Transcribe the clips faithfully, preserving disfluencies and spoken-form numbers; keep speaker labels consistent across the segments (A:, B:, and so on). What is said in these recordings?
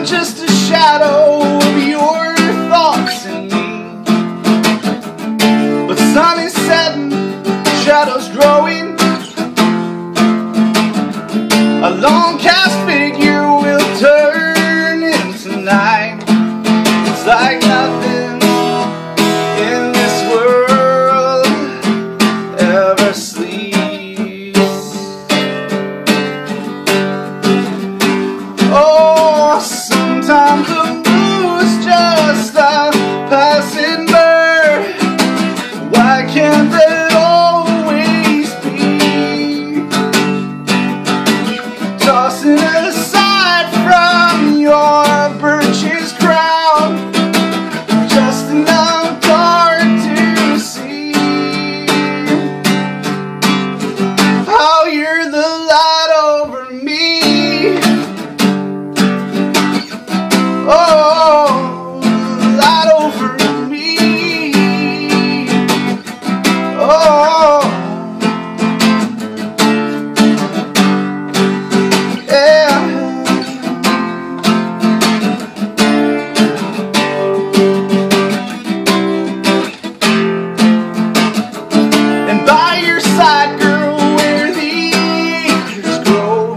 A: I'm just a shadow of your thoughts in me. But sun is setting, shadows growing. A long cast figure will turn into night. It's like nothing in this world ever sleeps. Oh, sometimes the blues just a passing bird. Why can't that always be? Tossing it aside from your birch's crown, just enough dark to see how you're the light over me. Oh, light over me. Oh, yeah. And by your side, girl, where the acres grow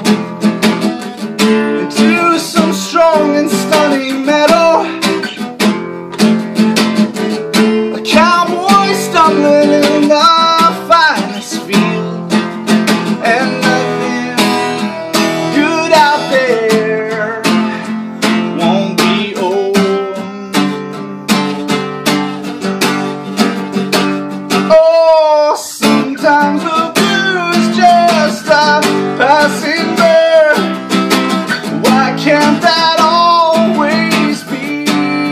A: into some strong and stunning meadow, a cowboy stumbling in the finest field, and nothing good out there won't be old. Oh, sometimes the blues just a passing bird. Why can't that always be?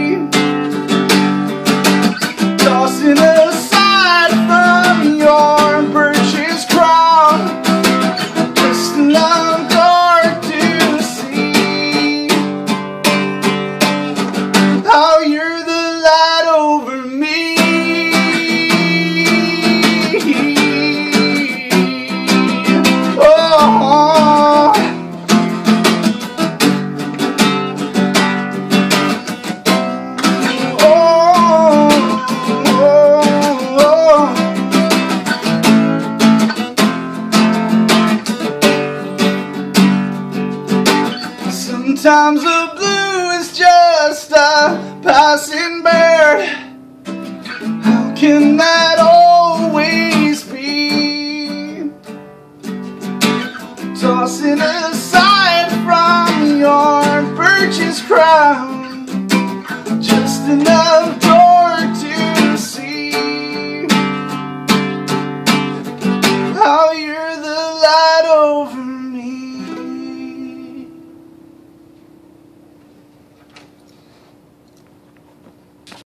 A: Tossing it aside from your birch's crown, just enough dark to see how you're the light over me. Oh, sometimes the blue is just a passing bird. How can that always be? Tossing it aside from your birch's crown, just enough